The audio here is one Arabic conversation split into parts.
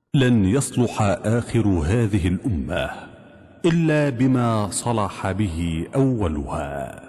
لن يصلح آخر هذه الأمة إلا بما صلح به أولها.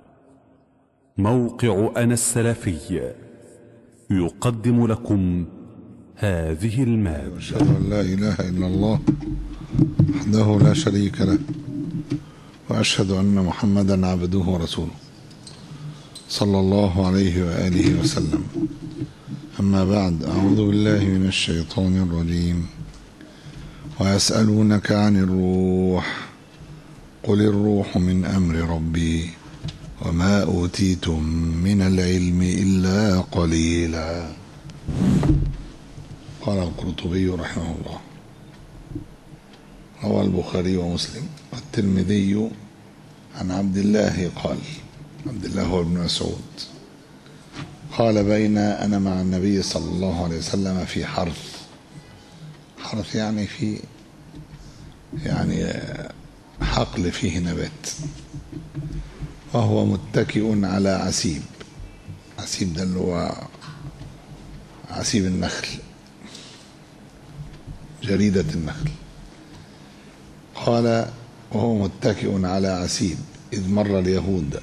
موقع أنا السلفي يقدم لكم هذه المادة. أشهد أن لا إله إلا الله وحده لا شريك له، وأشهد أن محمدا عبده ورسوله صلى الله عليه وآله وسلم. أما بعد، أعوذ بالله من الشيطان الرجيم. ويسألونك عن الروح قل الروح من أمر ربي وما أوتيتم من العلم إلا قليلا. قال القرطبي رحمه الله. روى البخاري ومسلم والترمذي عن عبد الله قال، عبد الله هو ابن مسعود قال: بين أنا مع النبي صلى الله عليه وسلم في حرث يعني في حقل فيه نبات، وهو متكئ على عسيب ده اللي هو عسيب النخل، جريدة النخل. قال: وهو متكئ على عسيب إذ مر اليهود،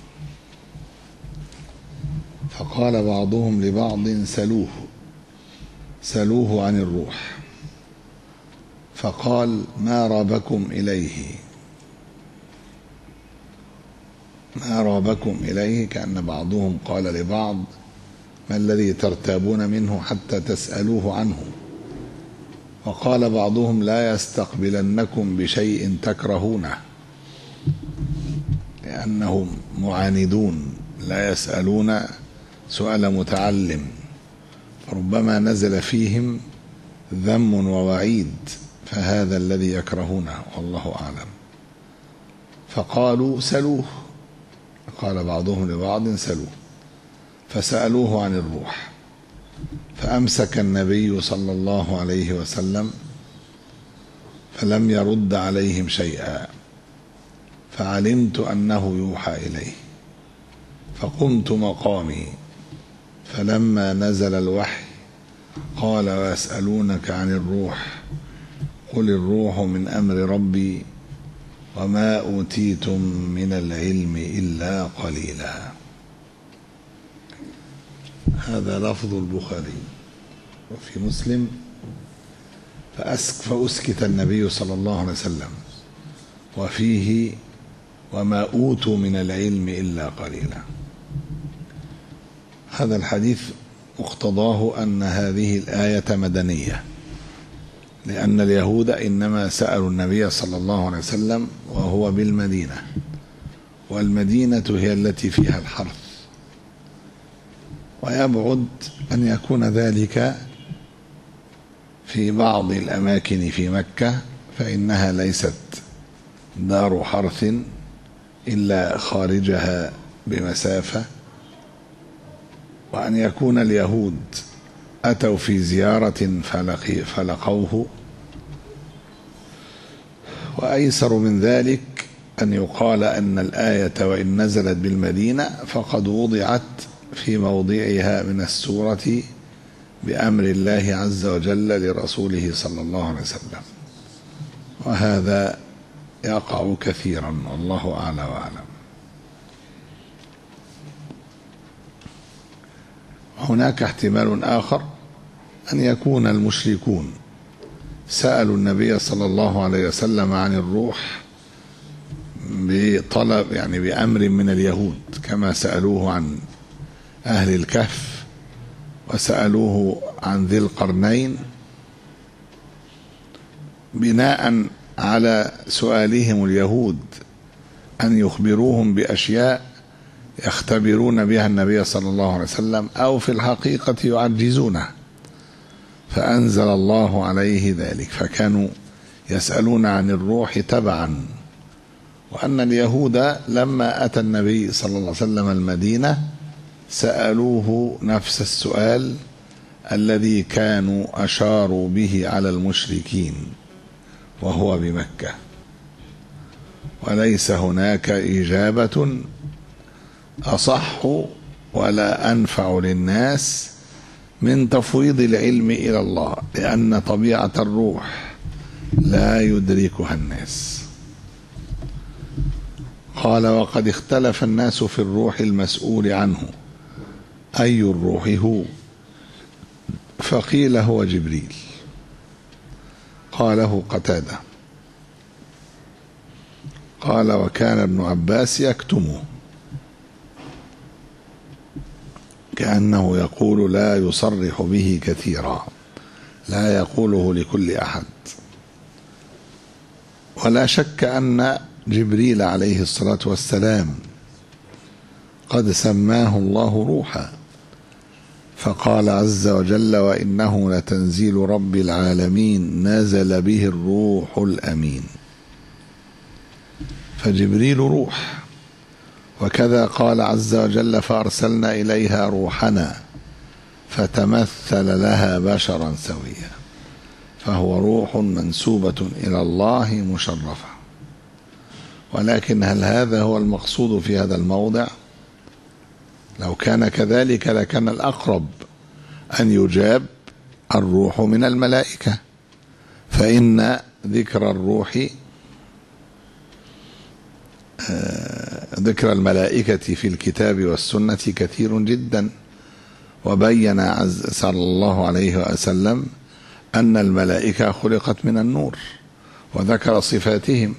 فقال بعضهم لبعض: سلوه عن الروح. فقال: ما رابكم إليه، كأن بعضهم قال لبعض: ما الذي ترتابون منه حتى تسألوه عنه؟ وقال بعضهم: لا يستقبلنكم بشيء تكرهونه، لأنهم معاندون لا يسألون سؤال متعلم، فربما نزل فيهم ذم ووعيد، فهذا الذي يكرهونه والله أعلم. فقالوا: سلوه. قال بعضهم لبعض: سلوه. فسألوه عن الروح، فأمسك النبي صلى الله عليه وسلم فلم يرد عليهم شيئا، فعلمت أنه يوحى إليه، فقمت مقامي، فلما نزل الوحي قال: ويسألونك عن الروح قل الروح من أمر ربي وما أوتيتم من العلم إلا قليلا. هذا لفظ البخاري. وفي مسلم: فأسكت النبي صلى الله عليه وسلم، وفيه: وما أوتوا من العلم إلا قليلا. هذا الحديث مقتضاه أن هذه الآية مدنية، لأن اليهود إنما سألوا النبي صلى الله عليه وسلم وهو بالمدينة، والمدينة هي التي فيها الحرث، ويبعد أن يكون ذلك في بعض الأماكن في مكة، فإنها ليست دار حرث إلا خارجها بمسافة، وأن يكون اليهود أتوا في زيارة فلقوه، وأيسر من ذلك أن يقال أن الآية وإن نزلت بالمدينة فقد وضعت في موضعها من السورة بأمر الله عز وجل لرسوله صلى الله عليه وسلم، وهذا يقع كثيرا والله أعلى وأعلم. هناك احتمال آخر، أن يكون المشركون سألوا النبي صلى الله عليه وسلم عن الروح بطلب، بأمر من اليهود، كما سألوه عن أهل الكهف وسألوه عن ذي القرنين، بناء على سؤالهم اليهود أن يخبروهم بأشياء يختبرون بها النبي صلى الله عليه وسلم، أو في الحقيقة يعجزونه، فأنزل الله عليه ذلك، فكانوا يسألون عن الروح تبعا. وأن اليهود لما أتى النبي صلى الله عليه وسلم المدينة سألوه نفس السؤال الذي كانوا أشاروا به على المشركين وهو بمكة، وليس هناك إجابة أصح ولا أنفع للناس من تفويض العلم إلى الله، لأن طبيعة الروح لا يدركها الناس. قال: وقد اختلف الناس في الروح المسؤول عنه، أي الروح هو؟ فقيل هو جبريل. قاله قتادة. قال: وكان ابن عباس يكتمه، كأنه يقول لا يصرح به كثيرا، لا يقوله لكل أحد. ولا شك أن جبريل عليه الصلاة والسلام قد سماه الله روحا، فقال عز وجل: وإنه لتنزيل رب العالمين نزل به الروح الأمين. فجبريل روح. وكذا قال عز وجل: فأرسلنا إليها روحنا فتمثل لها بشرا سويا. فهو روح منسوبة إلى الله مشرفة. ولكن هل هذا هو المقصود في هذا الموضع؟ لو كان كذلك لكان الأقرب أن يجاب الروح من الملائكة، فإن ذكر الروح ذكر الملائكة في الكتاب والسنة كثير جدا. وبين صلى الله عليه وسلم أن الملائكة خلقت من النور، وذكر صفاتهم.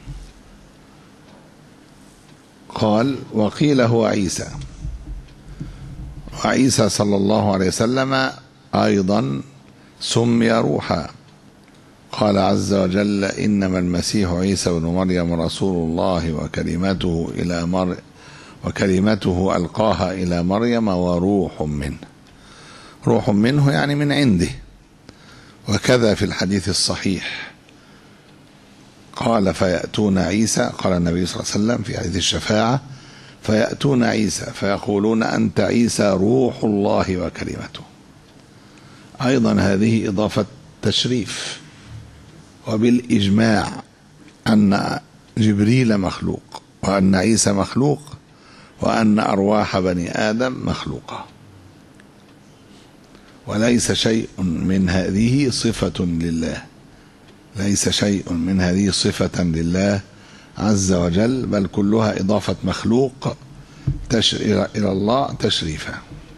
قال: وقيل هو عيسى. وعيسى صلى الله عليه وسلم أيضا سمي روحا. قال عز وجل: إنما المسيح عيسى بن مريم رسول الله وكلمته ألقاها إلى مريم وروح منه. روح منه يعني من عنده. وكذا في الحديث الصحيح قال: فيأتون عيسى، قال النبي صلى الله عليه وسلم في حديث الشفاعة: فيأتون عيسى فيقولون أنت عيسى روح الله وكلمته. أيضا هذه إضافة تشريف. وبالإجماع أن جبريل مخلوق، وأن عيسى مخلوق، وأن أرواح بني آدم مخلوقة، وليس شيء من هذه صفة لله، ليس شيء من هذه صفة لله عز وجل، بل كلها إضافة مخلوق إلى الله تشريفا.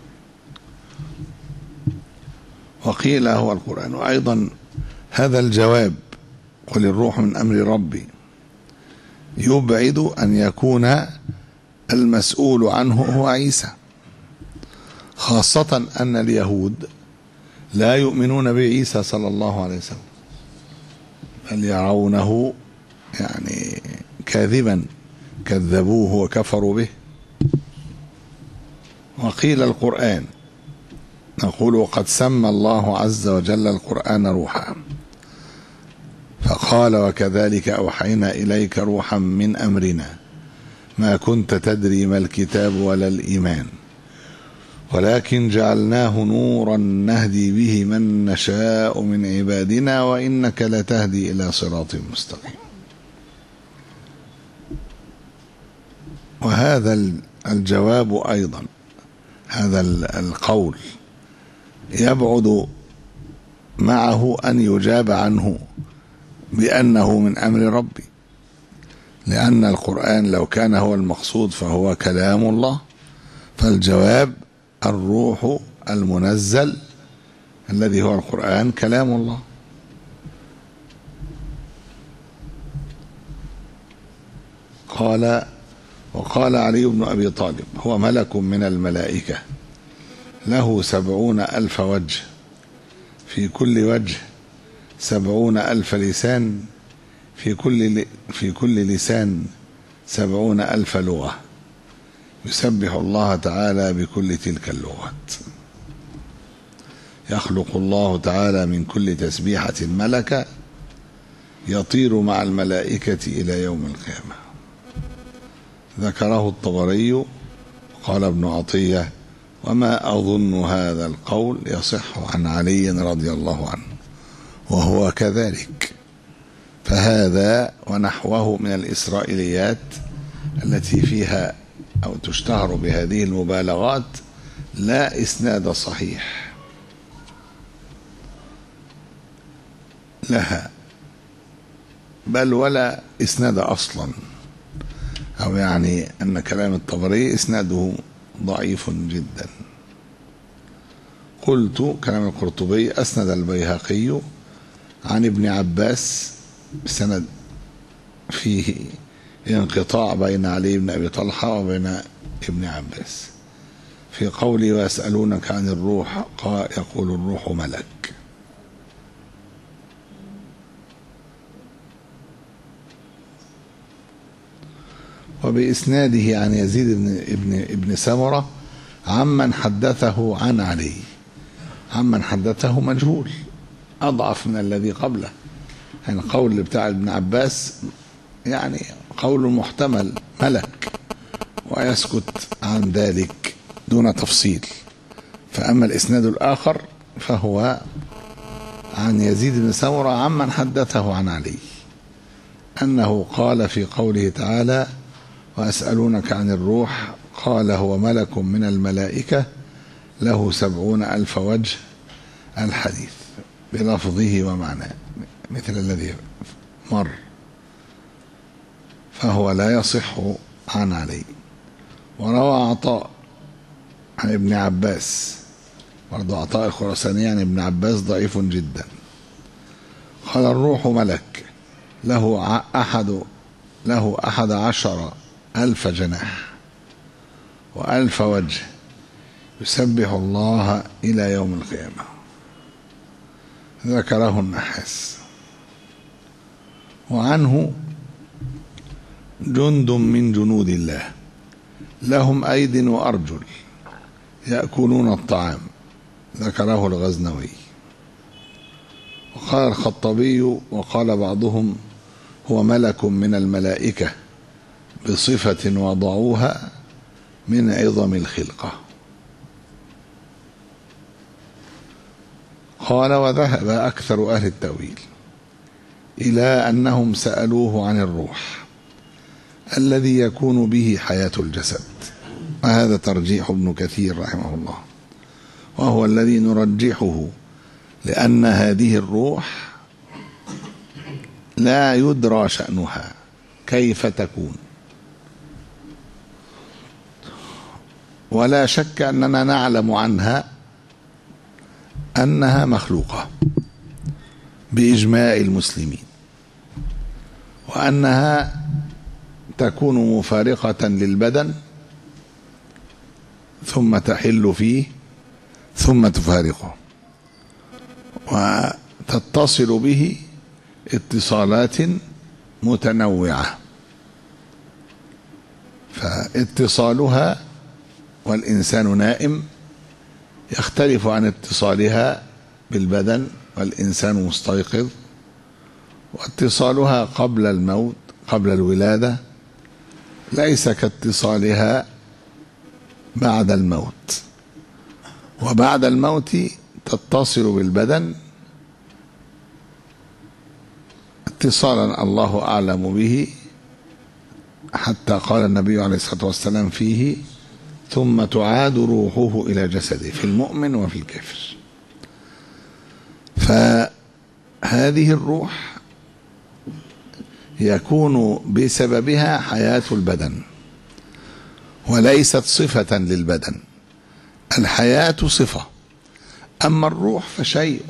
وقيل هو القرآن. وأيضا هذا الجواب: قل الروح من أمر ربي، يبعد أن يكون المسؤول عنه هو عيسى، خاصة أن اليهود لا يؤمنون بعيسى صلى الله عليه وسلم، بل يرونه يعني كاذبا، كذبوه وكفروا به. وقيل القرآن، نقول: وقد سمى الله عز وجل القرآن روحا، فقال: وكذلك أوحينا إليك روحا من أمرنا ما كنت تدري ما الكتاب ولا الإيمان ولكن جعلناه نورا نهدي به من نشاء من عبادنا وإنك لتهدي إلى صراط مستقيم. وهذا الجواب أيضا، هذا القول يبعد معه أن يجاب عنه بأنه من أمر ربي، لأن القرآن لو كان هو المقصود فهو كلام الله، فالجواب: الروح المنزل الذي هو القرآن كلام الله. وقال علي بن أبي طالب: هو ملك من الملائكة له 70,000 وجه، في كل وجه 70,000 لسان، في كل لسان 70,000 لغة، يسبح الله تعالى بكل تلك اللغات. يخلق الله تعالى من كل تسبيحة ملكا يطير مع الملائكة إلى يوم القيامة. ذكره الطبري. قال ابن عطية: وما أظن هذا القول يصح عن علي رضي الله عنه، وهو كذلك. فهذا ونحوه من الإسرائيليات التي فيها أو تشتهر بهذه المبالغات لا إسناد صحيح، لها، بل ولا إسناد أصلا، أو يعني أن كلام الطبري إسناده ضعيف جدا. قلت كلام القرطبي: أسند البيهقي عن ابن عباس بسند فيه انقطاع بين علي بن أبي طلحة وبين ابن عباس في قوله: ويسألونك عن الروح يقول الروح ملك. وبإسناده عن يزيد ابن سمرة عمن حدثه عن علي. عمن حدثه مجهول، أضعف من الذي قبله. يعني قول بتاع ابن عباس يعني قول محتمل، ملك، ويسكت عن ذلك دون تفصيل. فأما الإسناد الآخر فهو عن يزيد بن سمرة عمن حدثه عن علي أنه قال في قوله تعالى: وأسألونك عن الروح قال هو ملك من الملائكة له 70,000 وجه، الحديث بلفظه ومعناه مثل الذي مر، فهو لا يصح عن علي. وروى عطاء عن ابن عباس، برضو عطاء الخراساني عن ابن عباس ضعيف جدا، قال: الروح ملك له 11,000 جناح و1000 وجه يسبح الله إلى يوم القيامة. ذكره النحاس. وعنه: جند من جنود الله لهم أيد وأرجل يأكلون الطعام. ذكره الغزنوي. وقال الخطبي: وقال بعضهم هو ملك من الملائكة بصفة وضعوها من عظم الخلقة. قال: وذهب أكثر أهل التأويل إلى أنهم سألوه عن الروح الذي يكون به حياة الجسد، وهذا ترجيح ابن كثير رحمه الله، وهو الذي نرجحه، لأن هذه الروح لا يدرى شأنها كيف تكون، ولا شك أننا نعلم عنها أنها مخلوقة بإجماع المسلمين، وأنها تكون مفارقة للبدن ثم تحل فيه ثم تفارقه، وتتصل به اتصالات متنوعة. فاتصالها والإنسان نائم يختلف عن اتصالها بالبدن والإنسان مستيقظ، واتصالها قبل الموت قبل الولادة ليس كاتصالها بعد الموت، وبعد الموت تتصل بالبدن اتصالا الله أعلم به، حتى قال النبي عليه الصلاة والسلام فيه: ثم تعاد روحه إلى جسده، في المؤمن وفي الكافر. فهذه الروح يكون بسببها حياة البدن، وليست صفة للبدن. الحياة صفة، أما الروح فشيء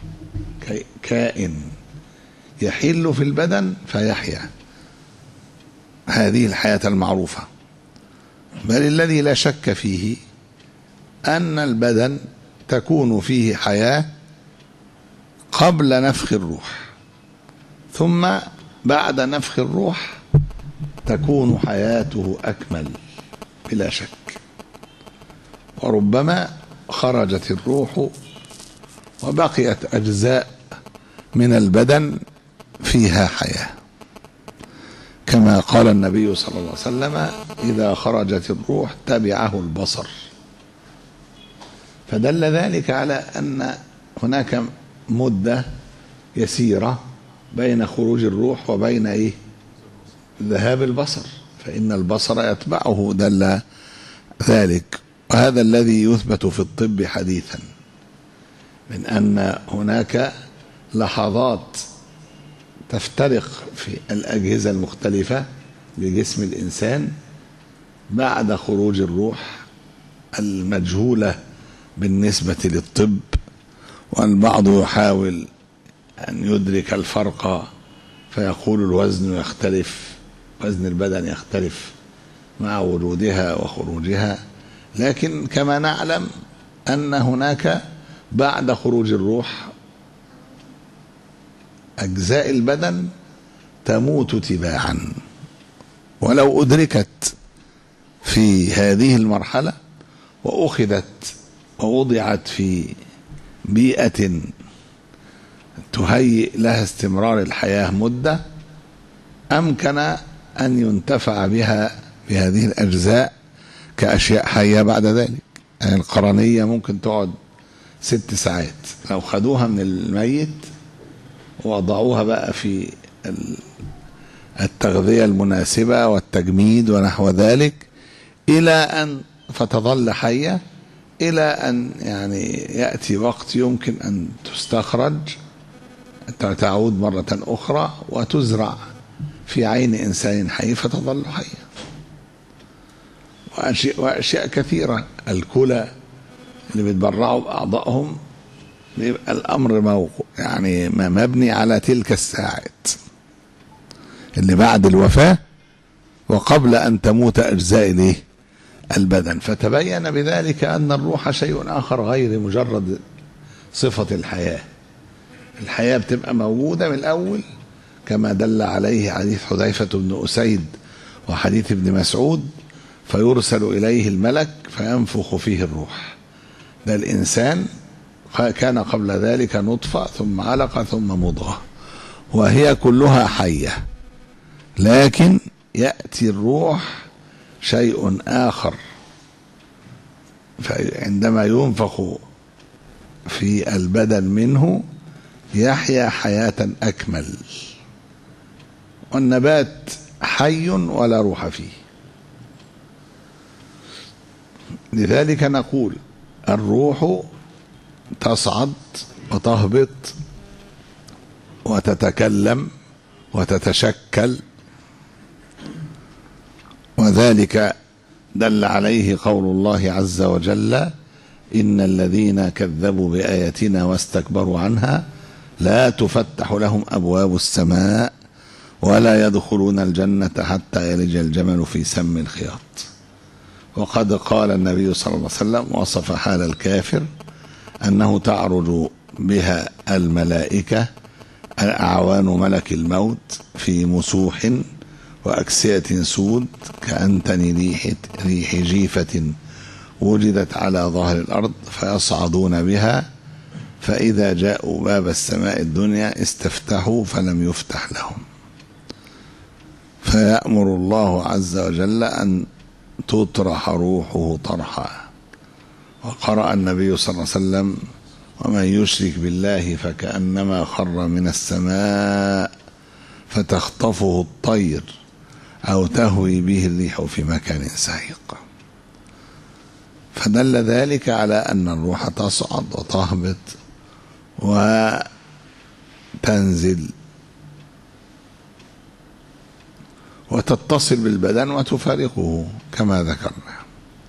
كائن يحل في البدن فيحيا، هذه الحياة المعروفة. بل الذي لا شك فيه أن البدن تكون فيه حياة قبل نفخ الروح، ثم بعد نفخ الروح تكون حياته أكمل بلا شك. وربما خرجت الروح وبقيت أجزاء من البدن فيها حياة، كما قال النبي صلى الله عليه وسلم: إذا خرجت الروح تبعه البصر. فدل ذلك على أن هناك مدة يسيرة بين خروج الروح وبين ذهاب البصر، فإن البصر يتبعه، دل ذلك. وهذا الذي يثبت في الطب حديثا، من أن هناك لحظات تفترق في الأجهزة المختلفة لجسم الإنسان بعد خروج الروح المجهولة بالنسبة للطب، والبعض يحاول أن يدرك الفرق فيقول الوزن يختلف، وزن البدن يختلف مع وجودها وخروجها. لكن كما نعلم أن هناك بعد خروج الروح أجزاء البدن تموت تباعا، ولو أدركت في هذه المرحلة وأخذت ووضعت في بيئة تهيئ لها استمرار الحياة مدة، أمكن أن ينتفع بها بهذه الأجزاء كأشياء حية بعد ذلك. يعني القرنية ممكن تقعد 6 ساعات، لو خدوها من الميت ووضعوها بقى في التغذية المناسبة والتجميد ونحو ذلك إلى أن فتظل حية إلى أن يعني يأتي وقت يمكن أن تستخرج تعود مرة أخرى وتزرع في عين إنسان حي فتظل حية. وأشياء كثيرة، الكلى اللي بيتبرعوا بأعضائهم بيبقى الأمر يعني مبني على تلك الساعات اللي بعد الوفاة وقبل أن تموت أجزاء البدن. فتبين بذلك أن الروح شيء آخر غير مجرد صفة الحياة. الحياة بتبقى موجودة من الأول كما دل عليه حديث حذيفة بن أسيد وحديث ابن مسعود، فيرسل إليه الملك فينفخ فيه الروح. ده الإنسان كان قبل ذلك نطفة ثم علقة ثم مضغة، وهي كلها حية، لكن يأتي الروح شيء آخر فعندما ينفخ في البدن منه يحيا حياة أكمل. والنبات حي ولا روح فيه، لذلك نقول الروح تصعد وتهبط وتتكلم وتتشكل، وذلك دل عليه قول الله عز وجل: إن الذين كذبوا بآياتنا واستكبروا عنها لا تفتح لهم أبواب السماء ولا يدخلون الجنة حتى يلج الجمل في سم الخياط. وقد قال النبي صلى الله عليه وسلم وصف حال الكافر أنه تعرج بها الملائكة أعوان ملك الموت في مسوح وأكسية سود كأنتن ريح جيفة وجدت على ظهر الأرض، فيصعدون بها، فإذا جاءوا باب السماء الدنيا استفتحوا فلم يفتح لهم، فيأمر الله عز وجل أن تطرح روحه طرحا. وقرأ النبي صلى الله عليه وسلم: ومن يشرك بالله فكأنما خر من السماء فتخطفه الطير أو تهوي به الريح في مكان سحيق. فدل ذلك على أن الروح تصعد وتهبط وتنزل وتتصل بالبدن وتفارقه كما ذكرنا.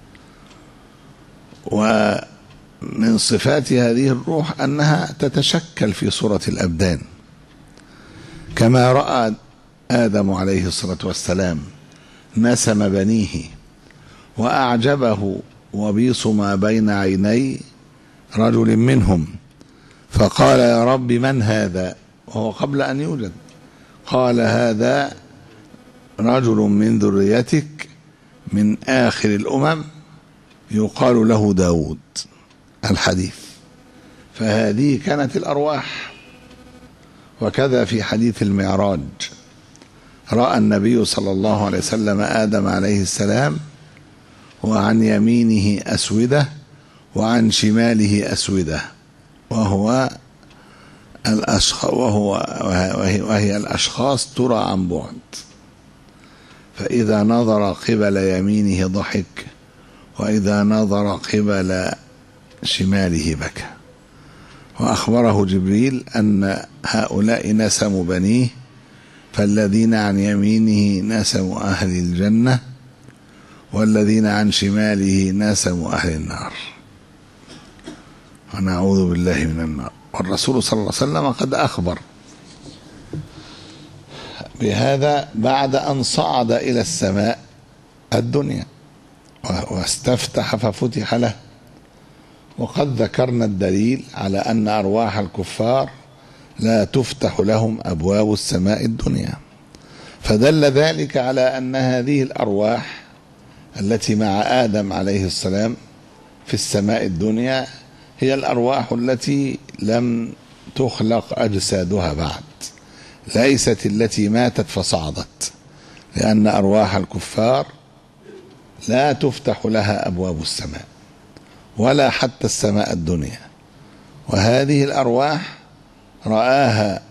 ومن صفات هذه الروح أنها تتشكل في صورة الأبدان، كما رأى آدم عليه الصلاة والسلام نسم بنيه وأعجبه وبيص ما بين عيني رجل منهم، فقال: يا رب من هذا؟ وهو قبل أن يوجد. قال: هذا رجل من ذريتك من آخر الأمم يقال له داود. الحديث. فهذه كانت الأرواح. وكذا في حديث المعراج رأى النبي صلى الله عليه وسلم آدم عليه السلام وعن يمينه أسودة وعن شماله أسودة، وهي الأشخاص ترى عن بعد، فإذا نظر قبل يمينه ضحك وإذا نظر قبل شماله بكى. وأخبره جبريل أن هؤلاء نسم بنيه، فالذين عن يمينه نسم أهل الجنة، والذين عن شماله نسم أهل النار، ونعوذ بالله من النار. والرسول صلى الله عليه وسلم قد أخبر بهذا بعد أن صعد إلى السماء الدنيا واستفتح ففتح له. وقد ذكرنا الدليل على أن أرواح الكفار لا تفتح لهم أبواب السماء الدنيا، فدل ذلك على أن هذه الأرواح التي مع آدم عليه السلام في السماء الدنيا هي الأرواح التي لم تخلق أجسادها بعد، ليست التي ماتت فصعدت، لأن أرواح الكفار لا تفتح لها أبواب السماء ولا حتى السماء الدنيا. وهذه الأرواح رآها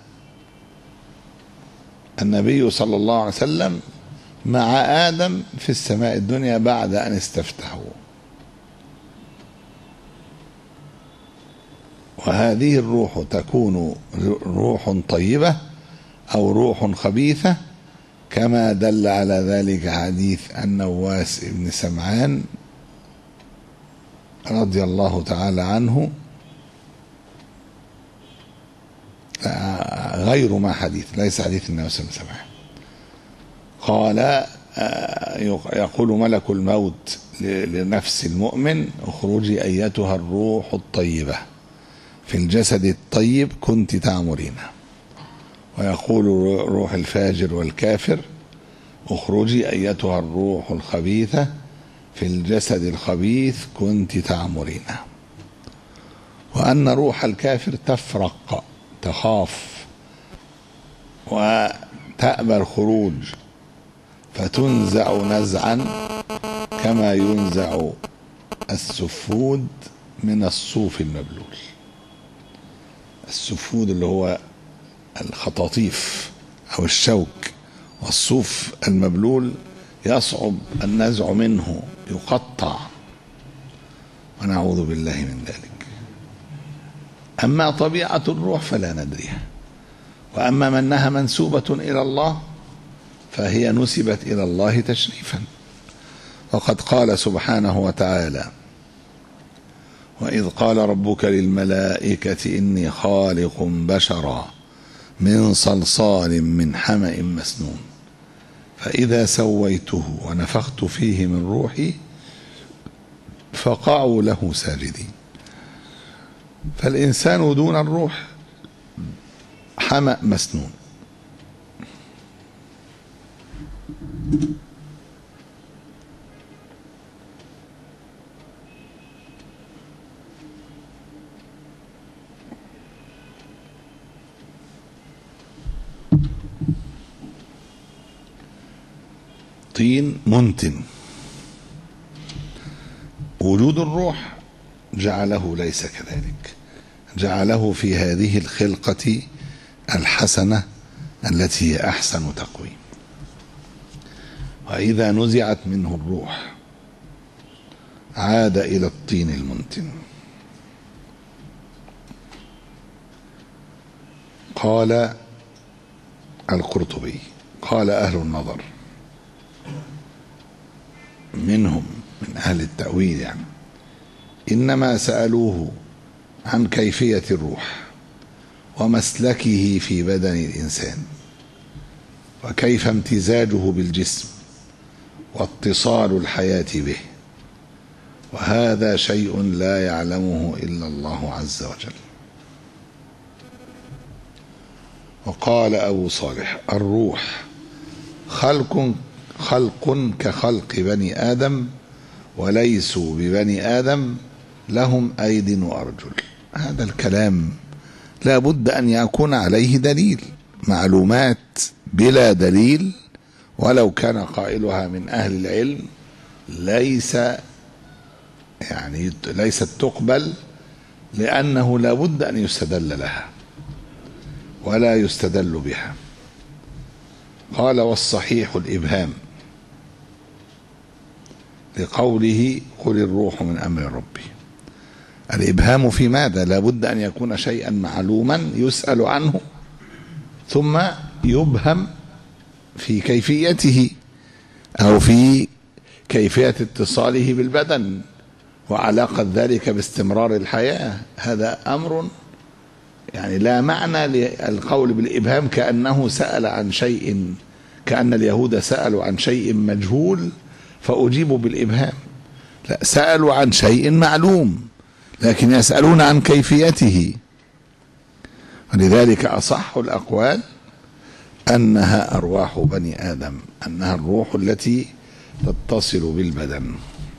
النبي صلى الله عليه وسلم مع آدم في السماء الدنيا بعد أن استفتحوا. وهذه الروح تكون روح طيبة أو روح خبيثة، كما دل على ذلك حديث النواس بن سمعان رضي الله تعالى عنه، غير ما حديث، ليس حديث النواس بن سمعان. قال يقول ملك الموت لنفس المؤمن: اخرجي أيتها الروح الطيبة، في الجسد الطيب كنت تعمرين. ويقول روح الفاجر والكافر: اخرجي أيتها الروح الخبيثة، في الجسد الخبيث كنت تعمرين. وأن روح الكافر تفرق، تخاف وتأبى الخروج، فتنزع نزعا كما ينزع السفود من الصوف المبلول. السفود اللي هو الخطاطيف أو الشوك، والصوف المبلول يصعب النزع منه، يقطع، ونعوذ بالله من ذلك. أما طبيعة الروح فلا ندريها، وأما منها منسوبة إلى الله فهي نسبت إلى الله تشريفا. وقد قال سبحانه وتعالى: وإذ قال ربك للملائكة إني خالق بشرا من صلصال من حمأ مسنون فإذا سويته ونفخت فيه من روحي فقعوا له ساجدين. فالإنسان دون الروح حمأ مسنون. طين منتن. وجود الروح جعله ليس كذلك، جعله في هذه الخلقة الحسنة التي هي أحسن تقويم. وإذا نزعت منه الروح عاد إلى الطين المنتن. قال القرطبي: قال أهل النظر منهم من أهل التأويل يعني إنما سألوه عن كيفية الروح ومسلكه في بدن الإنسان، وكيف امتزاجه بالجسم واتصال الحياة به، وهذا شيء لا يعلمه إلا الله عز وجل. وقال أبو صالح: الروح خلق كخلق بني آدم، وليسوا ببني آدم، لهم أيد وأرجل. هذا الكلام لا بد أن يكون عليه دليل. معلومات بلا دليل ولو كان قائلها من أهل العلم ليست تقبل، لأنه لا بد أن يستدل لها ولا يستدل بها. قال: والصحيح الإبهام لقوله قل الروح من أمر ربي، الإبهام في ماذا؟ لابد أن يكون شيئا معلوما يسأل عنه ثم يبهم في كيفيته أو في كيفية اتصاله بالبدن وعلاقة ذلك باستمرار الحياة. هذا أمر يعني لا معنى للقول بالإبهام كأنه سأل عن شيء، كأن اليهود سألوا عن شيء مجهول فأجيبوا بالإبهام. لا، سألوا عن شيء معلوم لكن يسألون عن كيفيته. ولذلك أصح الأقوال أنها أرواح بني آدم، أنها الروح التي تتصل بالبدن.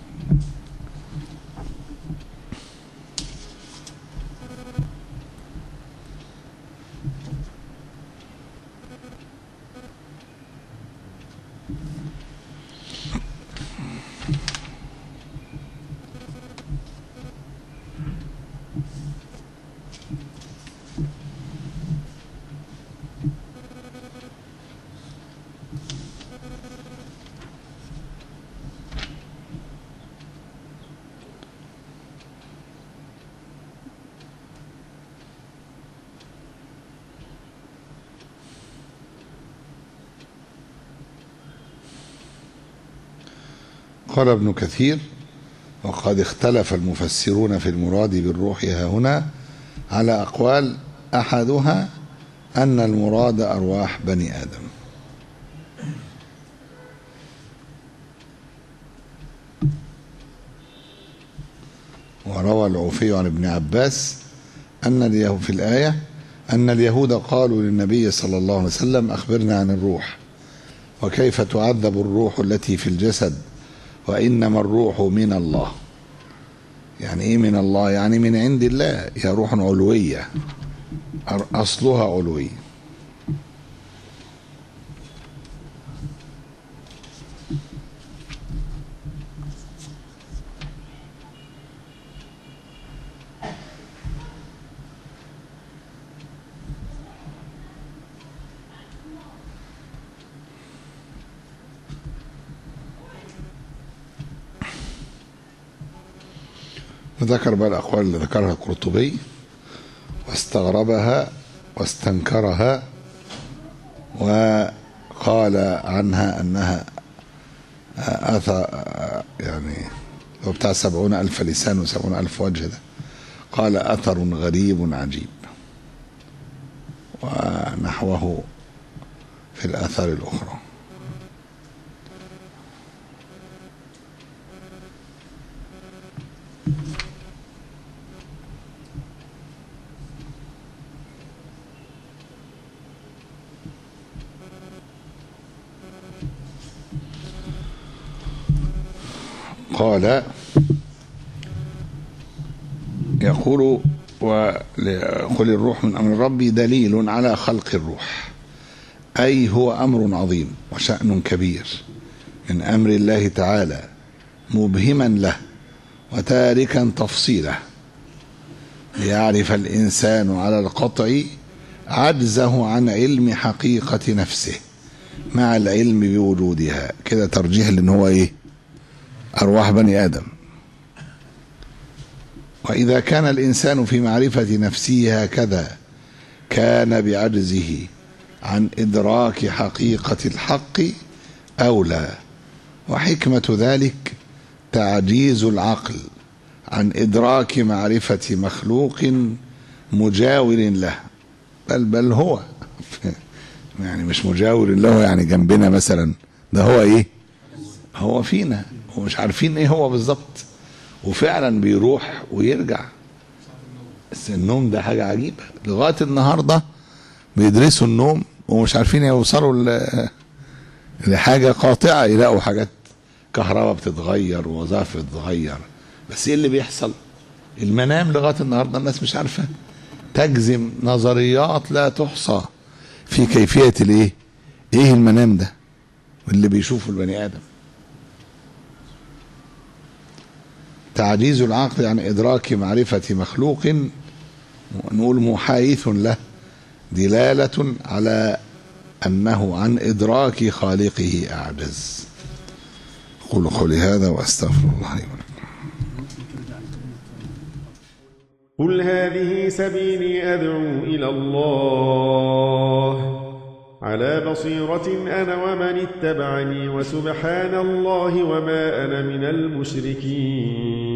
قال ابن كثير: وقد اختلف المفسرون في المراد بالروح ها هنا على أقوال، أحدها أن المراد أرواح بني آدم. وروى العوفي عن ابن عباس أن في الآية أن اليهود قالوا للنبي صلى الله عليه وسلم: أخبرنا عن الروح، وكيف تعذب الروح التي في الجسد، وإنما الروح من الله. يعني إيه من الله؟ يعني من عند الله، هي روح علوية أصلها علوي. وذكر بقى الأقوال اللي ذكرها القرطبي واستغربها واستنكرها، وقال عنها أنها أثر يعني هو بتاع 70,000 لسان و70,000 وجه، ده قال أثر غريب عجيب، ونحوه في الآثار الأخرى. قال يقول: وقل الروح من أمر ربي دليل على خلق الروح، أي هو أمر عظيم وشأن كبير من أمر الله تعالى، مبهما له وتاركا تفصيله، ليعرف الإنسان على القطع عجزه عن علم حقيقة نفسه مع العلم بوجودها. كده ترجيح لأن هو إيه؟ أرواح بني آدم. وإذا كان الإنسان في معرفة نفسه هكذا كان بعجزه عن إدراك حقيقة الحق أولى. وحكمة ذلك تعجيز العقل عن إدراك معرفة مخلوق مجاور له، بل هو يعني مش مجاور له يعني جنبنا مثلا، ده هو إيه؟ هو فينا ومش عارفين إيه هو بالظبط، وفعلا بيروح ويرجع. بس النوم ده حاجة عجيبة، لغاية النهاردة بيدرسوا النوم ومش عارفين يوصلوا لحاجة قاطعة، يلاقوا حاجات كهرباء بتتغير ووظائف بتتغير. بس ايه اللي بيحصل؟ المنام لغاية النهاردة الناس مش عارفة تجزم، نظريات لا تحصى في كيفية الايه؟ ايه المنام ده واللي بيشوفه البني آدم. تعجيز العقل عن إدراك معرفة مخلوق نقول محايث له دلالة على أنه عن إدراك خالقه أعجز. قولوا قولي هذا وأستغفر الله لي ولكم. قل هذه سبيلي أدعو إلى الله على بصيرة أنا ومن اتبعني وسبحان الله وما أنا من المشركين.